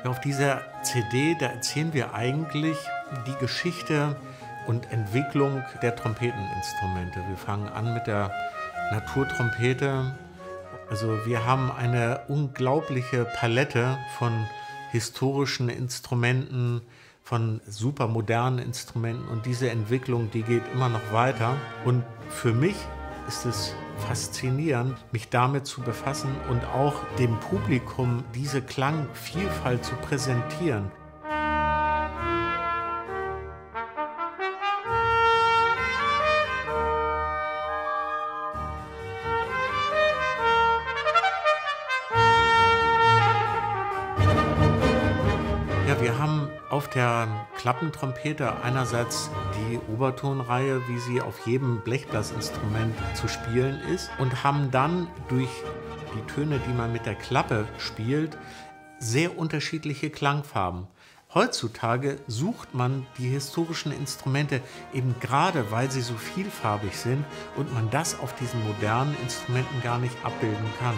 Ja, auf dieser CD, da erzählen wir eigentlich die Geschichte und Entwicklung der Trompeteninstrumente. Wir fangen an mit der Naturtrompete. Also wir haben eine unglaubliche Palette von historischen Instrumenten, von supermodernen Instrumenten, und diese Entwicklung, die geht immer noch weiter. Und für mich ist es faszinierend, mich damit zu befassen und auch dem Publikum diese Klangvielfalt zu präsentieren. Ja, wir haben auf der Klappentrompete einerseits die Obertonreihe, wie sie auf jedem Blechblasinstrument zu spielen ist, und haben dann durch die Töne, die man mit der Klappe spielt, sehr unterschiedliche Klangfarben. Heutzutage sucht man die historischen Instrumente eben gerade, weil sie so vielfarbig sind und man das auf diesen modernen Instrumenten gar nicht abbilden kann.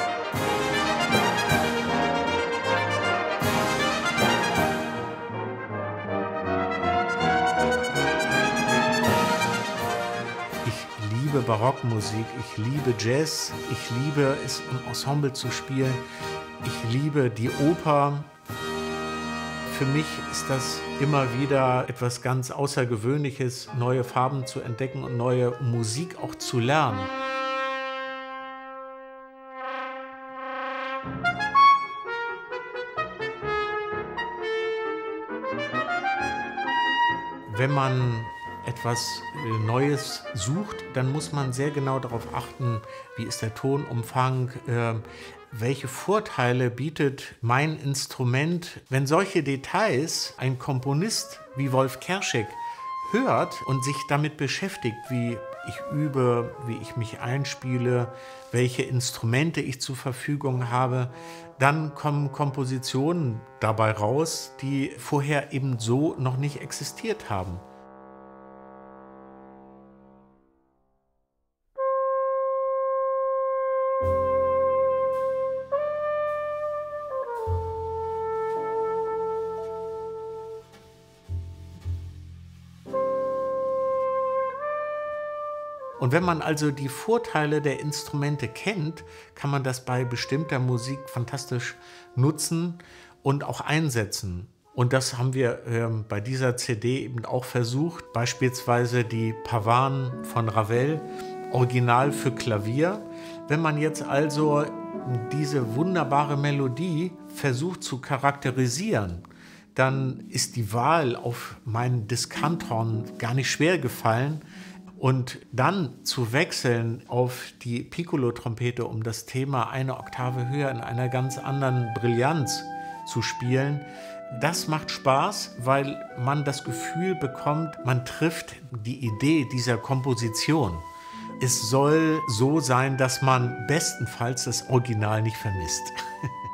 Ich liebe Barockmusik, ich liebe Jazz, ich liebe es im Ensemble zu spielen, ich liebe die Oper. Für mich ist das immer wieder etwas ganz Außergewöhnliches, neue Farben zu entdecken und neue Musik auch zu lernen. Wenn man etwas Neues sucht, dann muss man sehr genau darauf achten, wie ist der Tonumfang, welche Vorteile bietet mein Instrument. Wenn solche Details ein Komponist wie Wolf Kerschek hört und sich damit beschäftigt, wie ich übe, wie ich mich einspiele, welche Instrumente ich zur Verfügung habe, dann kommen Kompositionen dabei raus, die vorher eben so noch nicht existiert haben. Und wenn man also die Vorteile der Instrumente kennt, kann man das bei bestimmter Musik fantastisch nutzen und auch einsetzen. Und das haben wir bei dieser CD eben auch versucht. Beispielsweise die Pavanen von Ravel, original für Klavier. Wenn man jetzt also diese wunderbare Melodie versucht zu charakterisieren, dann ist die Wahl auf meinen Diskanthorn gar nicht schwer gefallen. Und dann zu wechseln auf die Piccolo-Trompete, um das Thema eine Oktave höher in einer ganz anderen Brillanz zu spielen, das macht Spaß, weil man das Gefühl bekommt, man trifft die Idee dieser Komposition. Es soll so sein, dass man bestenfalls das Original nicht vermisst.